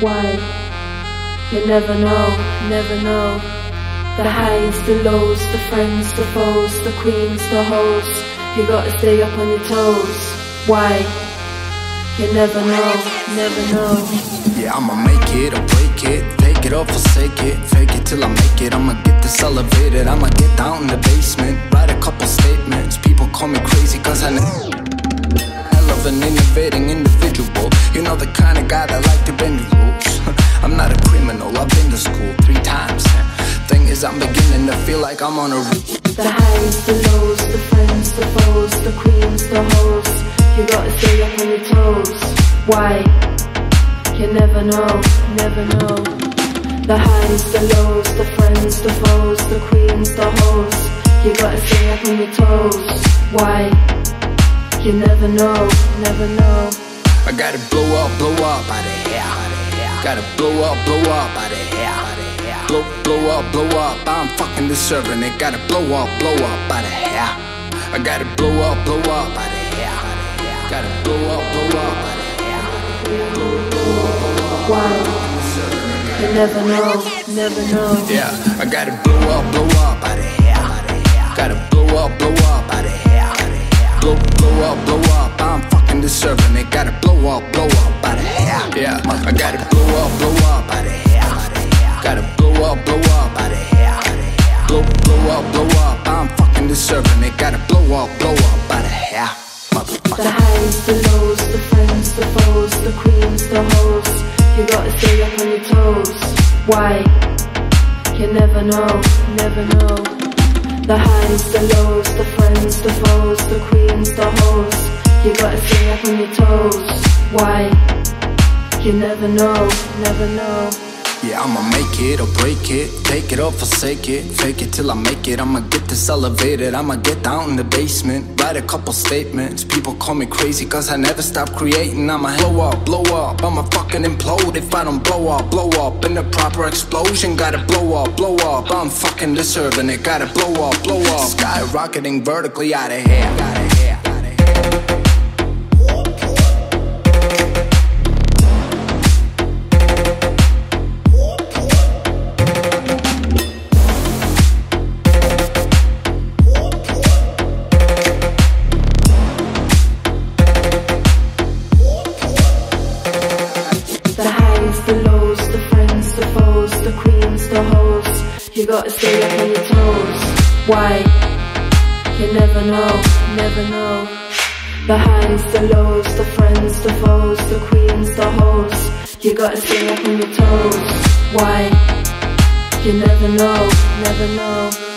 Why? You never know, never know. The highs, the lows, the friends, the foes, the queens, the hoes. You gotta stay up on your toes. Why? You never know, never know. Yeah, I'ma make it or break it, take it or forsake it, fake it till I make it. I'ma get this elevated, I'ma get down in the basement, write a couple statements. People call me crazy cause I know hell of an innovating individual. You know, the kind of guy that like to bend the rules. I'm not a criminal, I've been to school 3 times. Thing is, I'm beginning to feel like I'm on a route. The highs, the lows, the friends, the foes, the queens, the hoes. You gotta stay up on your toes. Why? You never know, never know. The highs, the lows, the friends, the foes, the queens, the hoes. You gotta stay up on your toes. Why? You never know, never know. I gotta blow up out of here. Gotta blow up out of here. Blow up, I'm fucking deserving it. Gotta blow up out of here. I gotta blow up out of here. Gotta blow up out of here. Why? You never know, never know. Yeah, I gotta blow up out of here. Gotta blow up out of here. Blow up, I'm fucking deserving it. Gotta blow up out of here. Yeah, I gotta blow up out of here. Gotta blow up out of here. Blow up, I'm fucking deserving it. Gotta blow up out of here. The highs, the lows, the friends, the foes, the queens, the hoes. You gotta stay up on your toes. Why? You never know, never know. The highs, the lows, the friends, the foes, the queens, the hoes. You gotta stay up on your toes. Why? You never know, never know. Yeah, I'ma make it or break it, take it or forsake it, fake it till I make it. I'ma get this elevated, I'ma get down in the basement, write a couple statements. People call me crazy cause I never stop creating. I'ma blow up, I'ma fucking implode if I don't blow up in the proper explosion. Gotta blow up, I'm fucking deserving it. Gotta blow up, skyrocketing vertically out of here. The lows, the friends, the foes, the queens, the hoes. You gotta stay up on your toes. Why? You never know, never know. The highs, the lows, the friends, the foes, the queens, the hoes. You gotta stay up on your toes. Why? You never know, never know.